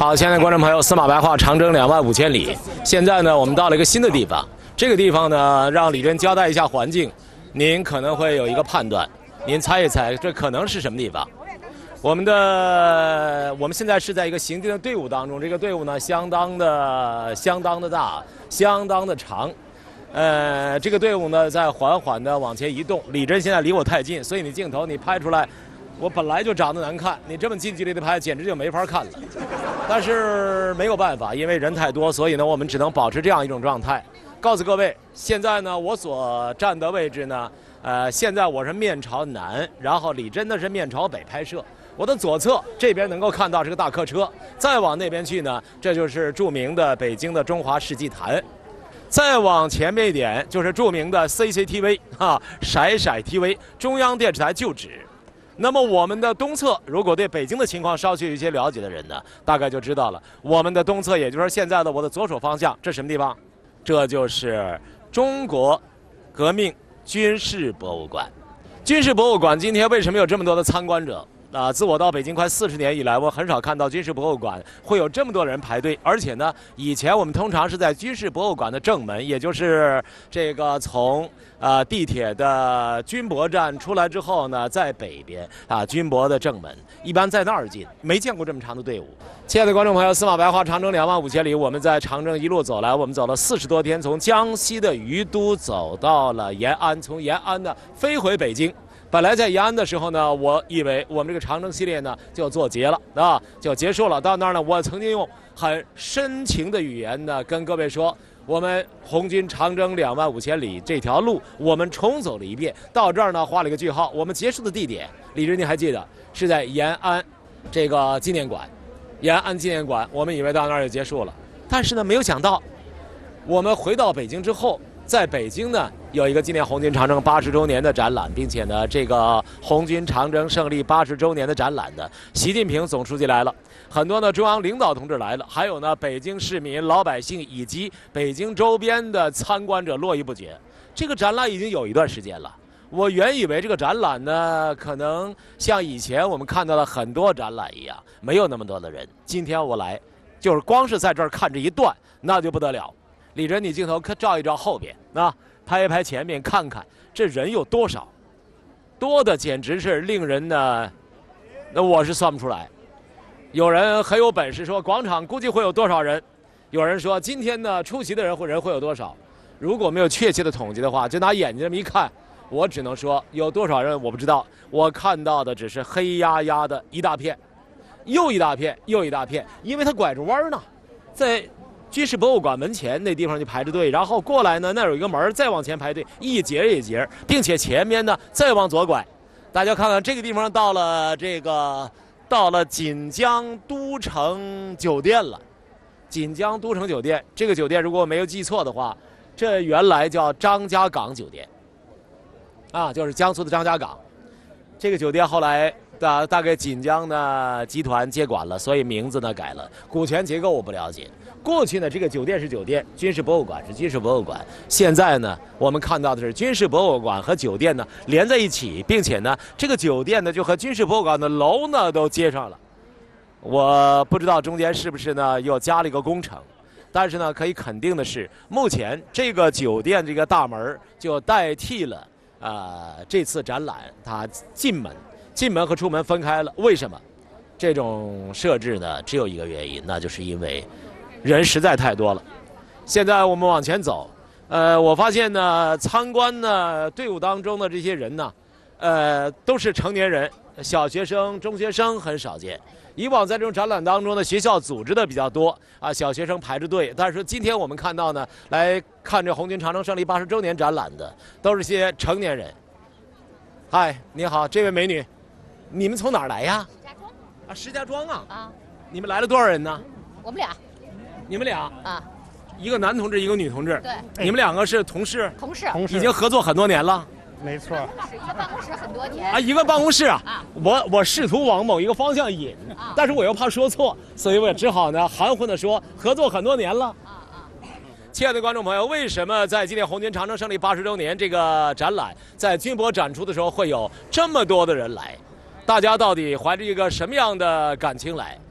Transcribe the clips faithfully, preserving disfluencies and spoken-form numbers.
好，亲爱的观众朋友，司马白话长征两万五千里。现在呢，我们到了一个新的地方。这个地方呢，让李真交代一下环境，您可能会有一个判断。您猜一猜，这可能是什么地方？我们的我们现在是在一个行进的队伍当中，这个队伍呢，相当的相当的大，相当的长。呃，这个队伍呢，在缓缓的往前移动。李真现在离我太近，所以你镜头你拍出来。我本来就长得难看，你这么近距离的拍，简直就没法看了。但是没有办法，因为人太多，所以呢，我们只能保持这样一种状态。告诉各位，现在呢，我所站的位置呢，呃，现在我是面朝南，然后李真呢是面朝北拍摄。我的左侧这边能够看到是个大客车，再往那边去呢，这就是著名的北京的中华世纪坛。再往前面一点，就是著名的 C C T V 啊，甩甩 T V 中央电视台旧址。那么我们的东侧，如果对北京的情况稍许有一些了解的人呢，大概就知道了。我们的东侧，也就是现在的我的左手方向，这什么地方？这就是中国革命军事博物馆。军事博物馆今天为什么有这么多的参观者？啊，自我到北京快四十年以来，我很少看到军事博物馆会有这么多人排队。而且呢，以前我们通常是在军事博物馆的正门，也就是这个从呃地铁的军博站出来之后呢，在北边啊军博的正门，一般在那儿进，没见过这么长的队伍。亲爱的观众朋友，司马白话长征两万五千里，我们在长征一路走来，我们走了四十多天，从江西的于都走到了延安，从延安呢飞回北京。本来在延安的时候呢，我以为我们这个长征系列呢就做结了啊，就结束了。到那儿呢，我曾经用很深情的语言呢跟各位说，我们红军长征两万五千里这条路，我们重走了一遍。到这儿呢，画了一个句号。我们结束的地点，李真，你还记得是在延安这个纪念馆，延安纪念馆。我们以为到那儿就结束了，但是呢，没有想到，我们回到北京之后。在北京呢，有一个纪念红军长征八十周年的展览，并且呢，这个红军长征胜利八十周年的展览的，习近平总书记来了，很多呢中央领导同志来了，还有呢北京市民、老百姓以及北京周边的参观者络绎不绝。这个展览已经有一段时间了，我原以为这个展览呢，可能像以前我们看到的很多展览一样，没有那么多的人。今天我来，就是光是在这儿看这一段，那就不得了。李真，你镜头照一照后边啊，拍一拍前面，看看这人有多少，多的简直是令人呢，那我是算不出来。有人很有本事说广场估计会有多少人，有人说今天呢出席的人会人会有多少。如果没有确切的统计的话，就拿眼睛这么一看，我只能说有多少人我不知道。我看到的只是黑压压的一大片，又一大片，又一大片，因为它拐着弯呢，在。军事博物馆门前那地方就排着队，然后过来呢，那有一个门，再往前排队，一节一节，并且前面呢再往左拐。大家看看这个地方到了这个到了锦江都城酒店了。锦江都城酒店，这个酒店如果我没有记错的话，这原来叫张家港酒店，啊，就是江苏的张家港。这个酒店后来大大概锦江呢集团接管了，所以名字呢改了。股权结构我不了解。过去呢，这个酒店是酒店，军事博物馆是军事博物馆。现在呢，我们看到的是军事博物馆和酒店呢连在一起，并且呢，这个酒店呢就和军事博物馆的楼呢都接上了。我不知道中间是不是呢又加了一个工程，但是呢，可以肯定的是，目前这个酒店这个大门就代替了呃这次展览它进门，进门和出门分开了。为什么？这种设置呢，只有一个原因，那就是因为。人实在太多了。现在我们往前走，呃，我发现呢，参观呢队伍当中的这些人呢，呃，都是成年人，小学生、中学生很少见。以往在这种展览当中呢，学校组织的比较多啊，小学生排着队。但是今天我们看到呢，来看这红军长征胜利八十周年展览的，都是些成年人。嗨，你好，这位美女，你们从哪儿来呀？ 石家庄。 啊，石家庄啊。 啊。 你们来了多少人呢？ 我们俩。 你们俩啊， 一个男同志，一个女同志。 对， 你们两个是同事。 同事， 已经合作很多年了。 没错。 是一个办公室很多年。 啊，一个办公室啊。 啊我我试图往某一个方向引， 啊、 但是我又怕说错，所以我只好呢含混的说合作很多年了。 啊啊。 亲爱的观众朋友，为什么在纪念红军长征胜利八十周年这个展览在军博展出的时候会有这么多的人来？大家到底怀着一个什么样的感情来？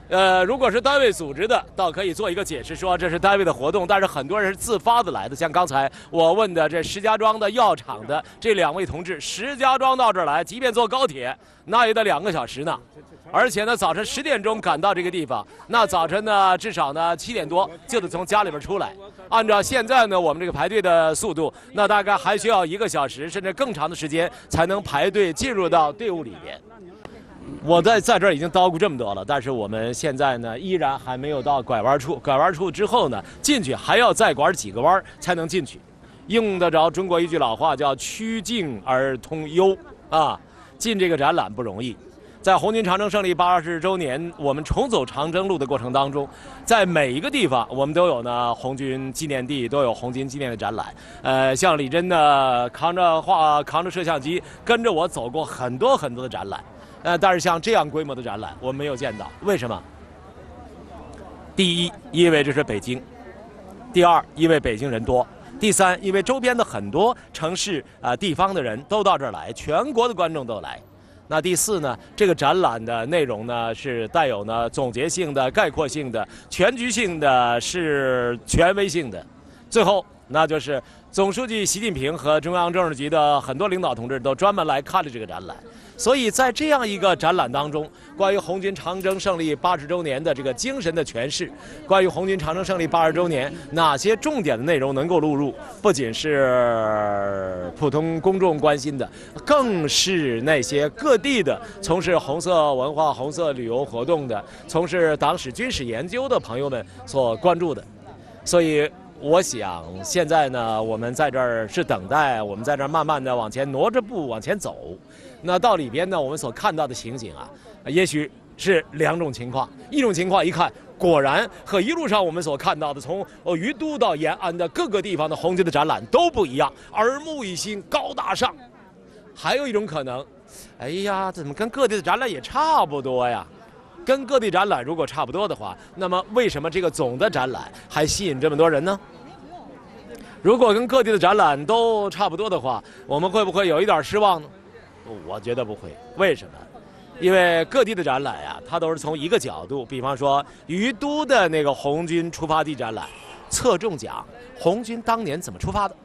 呃，如果是单位组织的，倒可以做一个解释，说这是单位的活动，但是很多人是自发的来的。像刚才我问的这石家庄的药厂的这两位同志，石家庄到这儿来，即便坐高铁，那也得两个小时呢。而且呢，早晨十点钟赶到这个地方，那早晨呢，至少呢七点多就得从家里边出来。按照现在呢我们这个排队的速度，那大概还需要一个小时甚至更长的时间才能排队进入到队伍里边。我在在这儿已经叨咕这么多了，但是我们现在呢依然还没有到拐弯处。拐弯处之后呢，进去还要再拐几个弯才能进去。用得着中国一句老话叫曲径而通幽啊，进这个展览不容易。在红军长征胜利八十周年，我们重走长征路的过程当中，在每一个地方我们都有呢红军纪念地，都有红军纪念的展览。呃，像李真呢扛着画扛着摄像机跟着我走过很多很多的展览。呃，但是像这样规模的展览，我们没有见到。为什么？第一，因为这是北京；第二，因为北京人多；第三，因为周边的很多城市啊、呃、地方的人都到这儿来，全国的观众都来。那第四呢，这个展览的内容呢是带有呢总结性的、概括性的、全局性的，是权威性的。最后，那就是总书记习近平和中央政治局的很多领导同志都专门来看了这个展览。所以在这样一个展览当中，关于红军长征胜利八十周年的这个精神的诠释，关于红军长征胜利八十周年哪些重点的内容能够录入，不仅是普通公众关心的，更是那些各地的从事红色文化、红色旅游活动的、从事党史军事研究的朋友们所关注的。所以我想现在呢，我们在这儿是等待，我们在这儿慢慢的往前挪着步往前走。那到里边呢，我们所看到的情景啊，也许是两种情况。一种情况一看，果然和一路上我们所看到的，从于都到延安的各个地方的红军的展览都不一样，耳目一新，高大上。还有一种可能，哎呀，怎么跟各地的展览也差不多呀？跟各地展览如果差不多的话，那么为什么这个总的展览还吸引这么多人呢？如果跟各地的展览都差不多的话，我们会不会有一点失望呢？我觉得不会。为什么？因为各地的展览呀、啊，它都是从一个角度，比方说于都的那个红军出发地展览，侧重讲红军当年怎么出发的，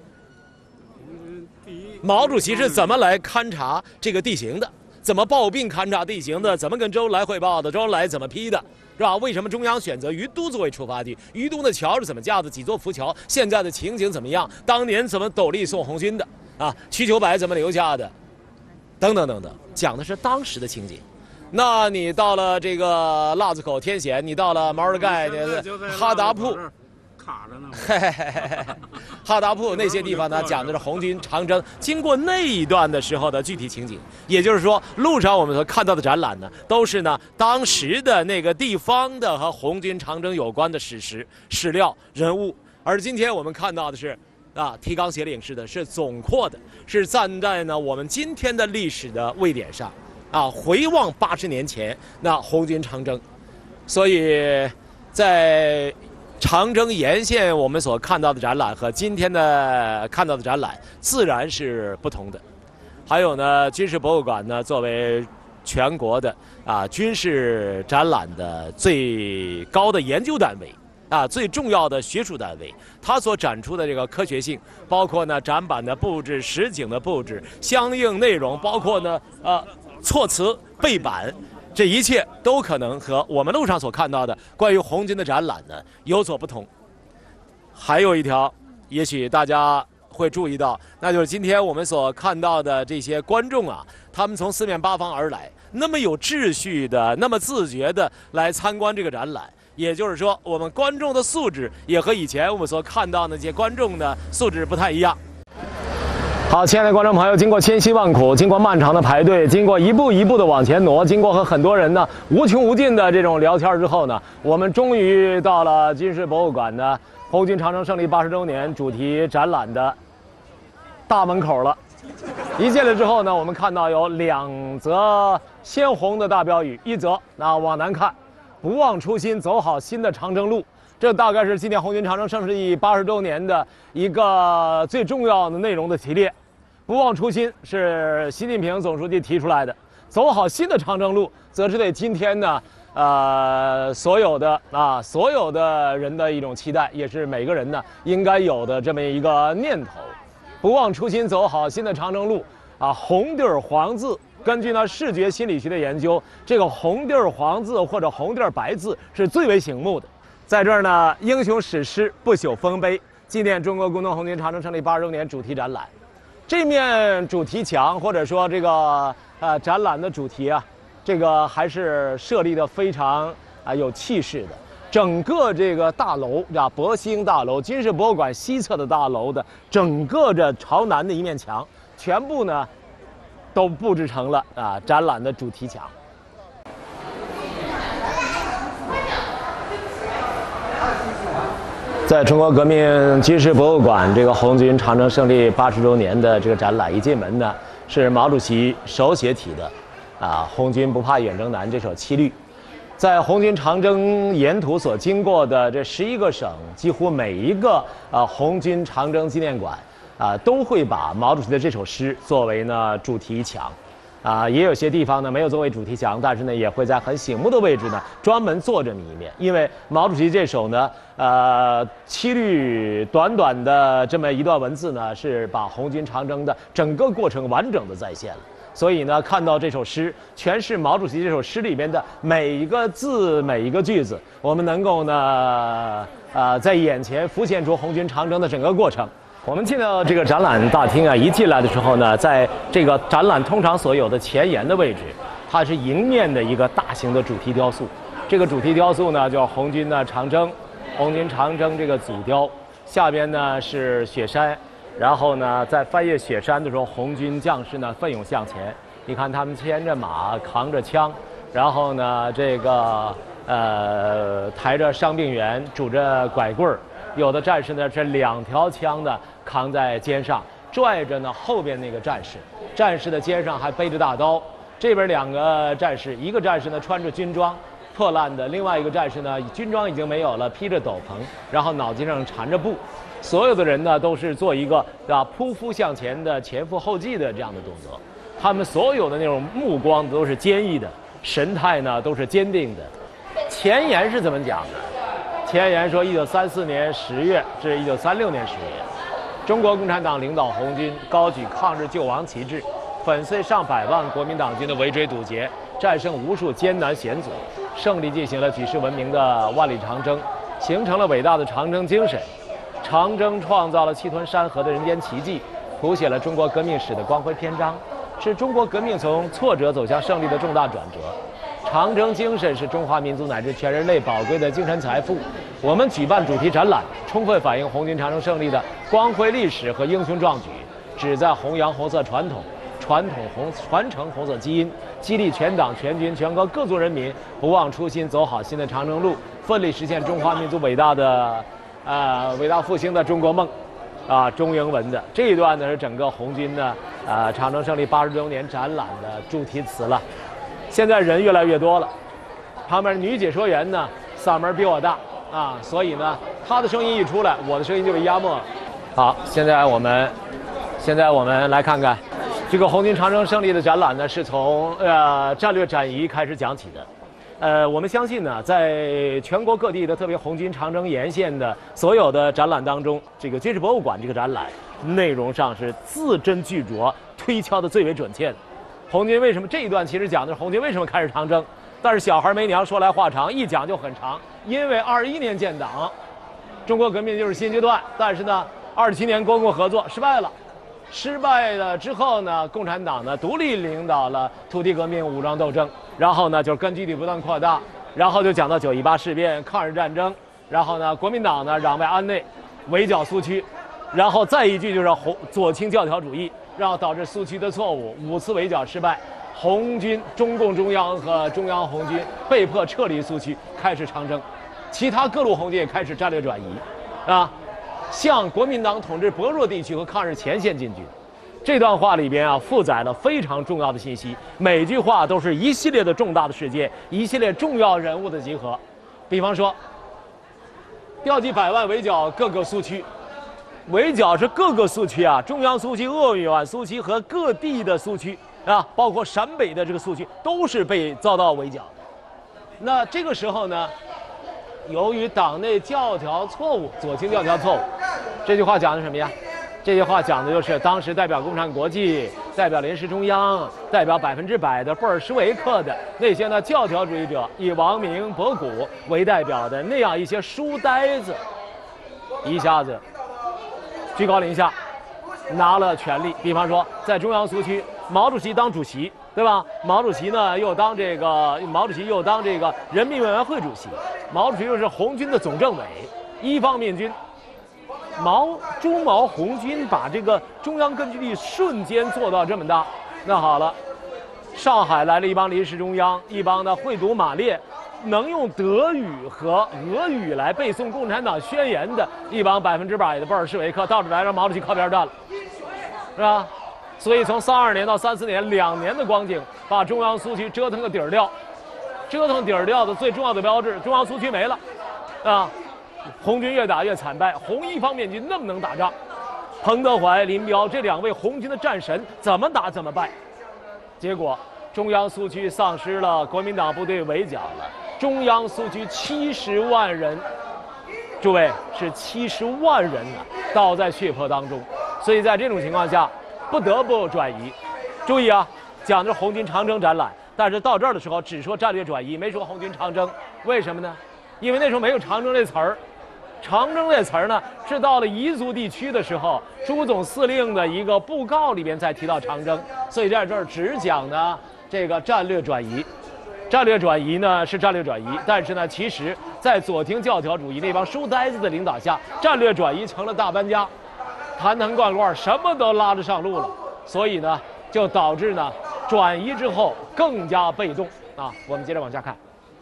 毛主席是怎么来勘察这个地形的，怎么抱病勘察地形的，怎么跟周恩来汇报的，周恩来怎么批的，是吧？为什么中央选择于都作为出发地？于都的桥是怎么架的？几座浮桥？现在的情景怎么样？当年怎么斗笠送红军的？啊，瞿秋白怎么留下的？等等等等，讲的是当时的情景。那你到了这个腊子口天险，你到了毛尔盖、哈达铺， 卡着呢。 哈达铺那些地方呢，讲的是红军长征经过那一段的时候的具体情景。也就是说，路上我们所看到的展览呢，都是呢当时的那个地方的和红军长征有关的史实、史料、人物。而今天我们看到的是。啊，提纲挈领式的，是总括的，是站在呢我们今天的历史的位点上，啊，回望八十年前那红军长征，所以在长征沿线我们所看到的展览和今天的看到的展览自然是不同的。还有呢，军事博物馆呢作为全国的啊军事展览的最高的研究单位。啊，最重要的学术单位，它所展出的这个科学性，包括呢展板的布置、实景的布置、相应内容，包括呢呃措辞、背板，这一切都可能和我们路上所看到的关于红军的展览呢有所不同。还有一条，也许大家会注意到，那就是今天我们所看到的这些观众啊，他们从四面八方而来，那么有秩序的、那么自觉的来参观这个展览。也就是说，我们观众的素质也和以前我们所看到的那些观众的素质不太一样。好，亲爱的观众朋友，经过千辛万苦，经过漫长的排队，经过一步一步的往前挪，经过和很多人呢无穷无尽的这种聊天之后呢，我们终于到了军事博物馆的红军长征胜利八十周年主题展览的大门口了。一进来之后呢，我们看到有两则鲜红的大标语，一则那往南看。不忘初心，走好新的长征路。这大概是纪念红军长征胜利八十周年的一个最重要的内容的提炼。不忘初心是习近平总书记提出来的，走好新的长征路，则是对今天呢， 呃，所有的啊，所有的人的一种期待，也是每个人呢应该有的这么一个念头。不忘初心，走好新的长征路啊！红地儿黄字，根据呢视觉心理学的研究，这个红地儿黄字或者红地儿白字是最为醒目的。在这儿呢，英雄史诗不朽丰碑，纪念中国工农红军长征胜利八十周年主题展览。这面主题墙或者说这个呃展览的主题啊。这个还是设立的非常啊有气势的，整个这个大楼啊，博兴大楼、军事博物馆西侧的大楼的整个这朝南的一面墙，全部呢都布置成了啊展览的主题墙。在中国革命军事博物馆这个红军长征胜利八十周年的这个展览一进门呢，是毛主席手写体的。啊，红军不怕远征难这首七律，在红军长征沿途所经过的这十一个省，几乎每一个啊红军长征纪念馆啊都会把毛主席的这首诗作为呢主题墙，啊，也有些地方呢没有作为主题墙，但是呢也会在很醒目的位置呢专门做这么一面，因为毛主席这首呢呃七律短短的这么一段文字呢，是把红军长征的整个过程完整的再现了。所以呢，看到这首诗，全是毛主席这首诗里边的每一个字、每一个句子，我们能够呢，呃，在眼前浮现出红军长征的整个过程。我们进到这个展览大厅啊，一进来的时候呢，在这个展览通常所有的前沿的位置，它是迎面的一个大型的主题雕塑。这个主题雕塑呢，叫红军的长征，红军长征这个组雕，下边呢是雪山。然后呢，在翻越雪山的时候，红军将士呢奋勇向前。你看他们牵着马，扛着枪，然后呢，这个呃抬着伤病员，拄着拐棍儿。有的战士呢是两条枪呢扛在肩上，拽着呢后边那个战士，战士的肩上还背着大刀。这边两个战士，一个战士呢穿着军装，破烂的；另外一个战士呢军装已经没有了，披着斗篷，然后脑筋上缠着布。所有的人呢都是做一个啊匍匐向前的前赴后继的这样的动作，他们所有的那种目光都是坚毅的，神态呢都是坚定的。前言是怎么讲的？前言说，一九三四年十月至一九三六年十月，中国共产党领导红军高举抗日救亡旗帜，粉碎上百万国民党军的围追堵截，战胜无数艰难险阻，胜利进行了举世闻名的万里长征，形成了伟大的长征精神。长征创造了气吞山河的人间奇迹，谱写了中国革命史的光辉篇章，是中国革命从挫折走向胜利的重大转折。长征精神是中华民族乃至全人类宝贵的精神财富。我们举办主题展览，充分反映红军长征胜利的光辉历史和英雄壮举，旨在弘扬红色传统，传统红传承红色基因，激励全党全军全国各族人民不忘初心，走好新的长征路，奋力实现中华民族伟大的。啊，伟大复兴的中国梦，啊，中英文的这一段呢是整个红军的啊长征胜利八十周年展览的主题词了。现在人越来越多了，旁边女解说员呢嗓门比我大啊，所以呢她的声音一出来，我的声音就被压没了。好，现在我们现在我们来看看这个红军长征胜利的展览呢，是从呃战略转移开始讲起的。呃，我们相信呢，在全国各地的，特别红军长征沿线的所有的展览当中，这个军事博物馆这个展览内容上是字斟句酌，推敲的最为准确的。红军为什么这一段其实讲的是红军为什么开始长征，但是小孩没娘，说来话长，一讲就很长。因为二十一年建党，中国革命就是新阶段，但是呢，二十七年国共合作失败了。失败了之后呢，共产党呢独立领导了土地革命、武装斗争，然后呢就是根据地不断扩大，然后就讲到九一八事变、抗日战争，然后呢国民党呢攘外安内，围剿苏区，然后再一句就是红左倾教条主义，然后导致苏区的错误，五次围剿失败，红军中共中央和中央红军被迫撤离苏区，开始长征，其他各路红军也开始战略转移，啊。向国民党统治薄弱地区和抗日前线进军。这段话里边啊，负载了非常重要的信息，每句话都是一系列的重大的事件，一系列重要人物的集合。比方说，调集百万围剿各个苏区，围剿是各个苏区啊，中央苏区、鄂豫皖苏区和各地的苏区啊，包括陕北的这个苏区，都是被遭到围剿的。 那这个时候呢，由于党内教条错误，左倾教条错误，这句话讲的什么呀？这句话讲的就是当时代表共产国际、代表临时中央、代表百分之百的布尔什维克的那些呢教条主义者，以王明、博古为代表的那样一些书呆子，一下子居高临下，拿了权力。比方说，在中央苏区，毛主席当主席，对吧？毛主席呢又当这个，毛主席又当这个人民委员会主席，毛主席又是红军的总政委，一方面军。毛朱毛红军把这个中央根据地瞬间做到这么大。那好了，上海来了一帮临时中央，一帮呢会读马列，能用德语和俄语来背诵共产党宣言的一帮百分之百的布尔什维克，到这来让毛主席靠边站了，是吧？所以从三二年到三四年两年的光景，把中央苏区折腾个底儿掉，折腾底儿掉的最重要的标志，中央苏区没了，啊。红军越打越惨败，红一方面军那么能打仗，彭德怀、林彪这两位红军的战神怎么打怎么败，结果中央苏区丧失了，国民党部队围剿了，中央苏区七十万人，诸位是七十万人啊，倒在血泊当中，所以在这种情况下，不得不转移。注意啊，讲的是红军长征展览，但是到这儿的时候只说战略转移，没说红军长征，为什么呢？因为那时候没有长征这词儿。长征这词儿呢，是到了彝族地区的时候，朱总司令的一个布告里边才提到长征，所以在这儿只讲呢这个战略转移。战略转移呢是战略转移，但是呢，其实在左倾教条主义那帮书呆子的领导下，战略转移成了大搬家，坛坛罐罐什么都拉着上路了，所以呢，就导致呢转移之后更加被动啊。我们接着往下看。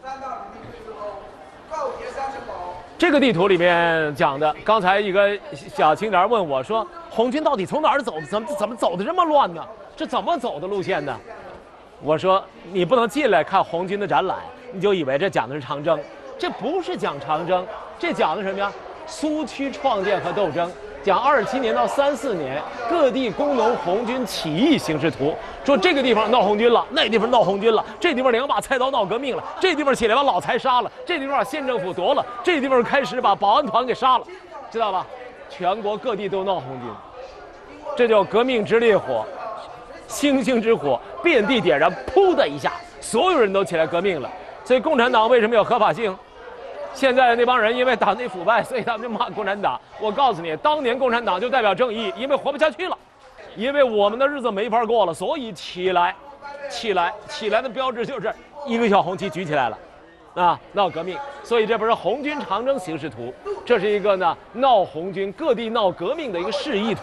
这个地图里面讲的，刚才一个小青年问我说：“红军到底从哪儿走的？怎么怎么走的这么乱呢？这怎么走的路线呢？”我说：“你不能进来看红军的展览，你就以为这讲的是长征，这不是讲长征，这讲的什么呀？苏区创建和斗争，讲二七年到三四年各地工农红军起义形势图。说这个地方闹红军了，那地方闹红军了，这地方两把菜刀闹革命了，这地方起来把老财杀了，这地方把县政府夺了，这地方开始把保安团给杀了，知道吧？全国各地都闹红军，这叫革命之烈火，星星之火遍地点燃，噗的一下，所有人都起来革命了。所以共产党为什么有合法性？现在那帮人因为党内腐败，所以他们就骂共产党。我告诉你，当年共产党就代表正义，因为活不下去了。因为我们的日子没法过了，所以起来，起来，起来的标志就是一个小红旗举起来了，啊，闹革命。所以这不是红军长征形势图，这是一个呢闹红军、各地闹革命的一个示意图。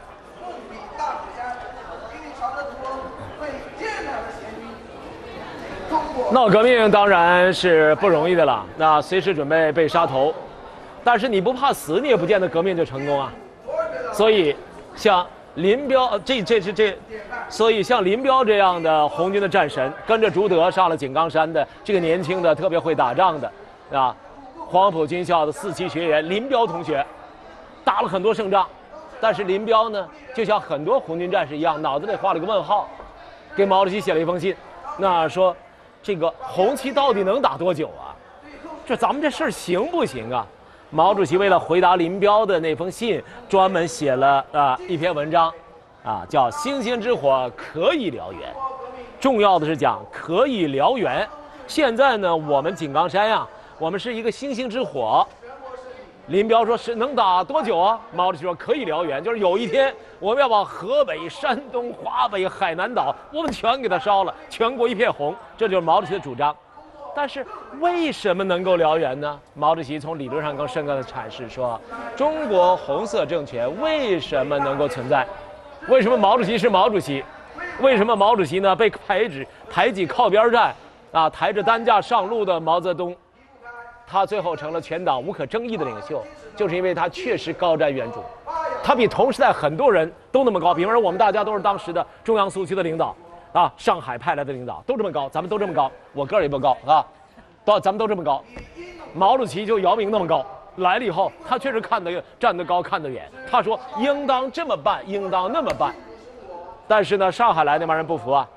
闹革命当然是不容易的了，那随时准备被杀头，但是你不怕死，你也不见得革命就成功啊。所以像林彪，这这是这，所以像林彪这样的红军的战神，跟着朱德上了井冈山的这个年轻的特别会打仗的，啊，黄埔军校的四期学员林彪同学，打了很多胜仗，但是林彪呢，就像很多红军战士一样，脑子里画了个问号，给毛主席写了一封信，那说这个红旗到底能打多久啊？这咱们这事儿行不行啊？毛主席为了回答林彪的那封信，专门写了啊、呃、一篇文章，啊叫《星星之火可以燎原》。重要的是讲可以燎原。现在呢，我们井冈山呀、啊，我们是一个星星之火。林彪说是能打多久啊？毛主席说可以燎原，就是有一天我们要把河北、山东、华北、海南岛，我们全给它烧了，全国一片红。这就是毛主席的主张。但是为什么能够燎原呢？毛主席从理论上更深刻的阐释说，中国红色政权为什么能够存在？为什么毛主席是毛主席？为什么毛主席呢被排挤排挤靠边站啊，抬着担架上路的毛泽东，他最后成了全党无可争议的领袖，就是因为他确实高瞻远瞩，他比同时代很多人都那么高。比方说我们大家都是当时的中央苏区的领导。啊，上海派来的领导都这么高，咱们都这么高，我个儿也不高啊，都咱们都这么高。毛主席就姚明那么高，来了以后，他确实看得站得高，看得远。他说应当这么办，应当那么办。但是呢，上海来那帮人不服啊，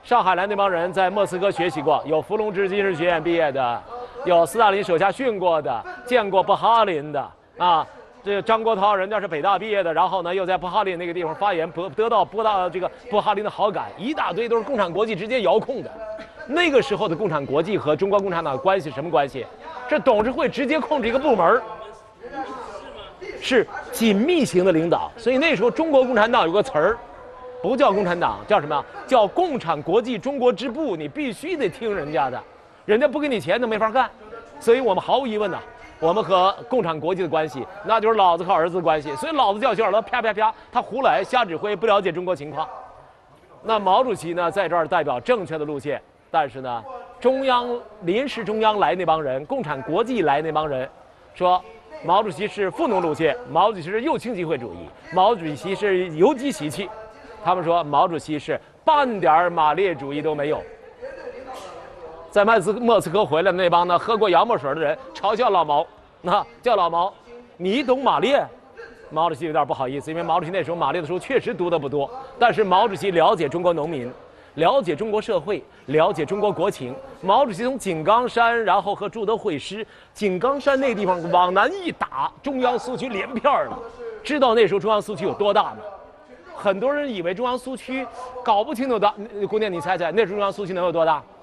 上海来那帮人在莫斯科学习过，有伏龙芝军事学院毕业的，有斯大林手下训过的，见过布哈林的啊。这个张国焘人家是北大毕业的，然后呢又在布哈林那个地方发言，得得到波大这个布哈林的好感，一大堆都是共产国际直接遥控的。那个时候的共产国际和中国共产党关系什么关系？这董事会直接控制一个部门，是紧密型的领导。所以那时候中国共产党有个词儿，不叫共产党，叫什么？叫共产国际中国支部。你必须得听人家的，人家不给你钱都没法干。所以我们毫无疑问呐、啊，我们和共产国际的关系，那就是老子和儿子的关系。所以老子叫小儿子啪啪啪，他胡来瞎指挥，不了解中国情况。那毛主席呢，在这儿代表正确的路线。但是呢，中央临时中央来那帮人，共产国际来那帮人，说毛主席是富农路线，毛主席是右倾机会主义，毛主席是游击习气。他们说毛主席是半点马列主义都没有。在麦斯莫斯科回来的那帮呢，喝过洋墨水的人嘲笑老毛，那叫老毛，你懂马列？毛主席有点不好意思，因为毛主席那时候马列的书确实读得不多，但是毛主席了解中国农民。了解中国社会，了解中国国情。毛主席从井冈山，然后和朱德会师。井冈山那地方往南一打，中央苏区连片了。知道那时候中央苏区有多大吗？很多人以为中央苏区搞不清楚的。姑娘，你猜猜，那时候中央苏区能有多大？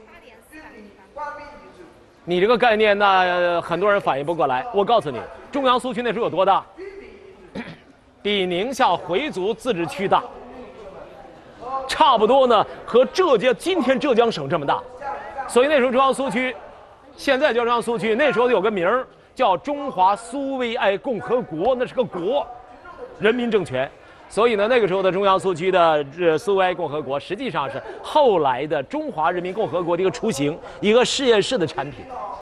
你这个概念，那很多人反应不过来。我告诉你，中央苏区那时候有多大？比宁夏回族自治区大。差不多呢，和浙江今天浙江省这么大，所以那时候中央苏区，现在叫中央苏区，那时候有个名儿叫中华苏维埃共和国，那是个国，人民政权。所以呢，那个时候的中央苏区的呃苏维埃共和国，实际上是后来的中华人民共和国的一个雏形，一个实验室的产品。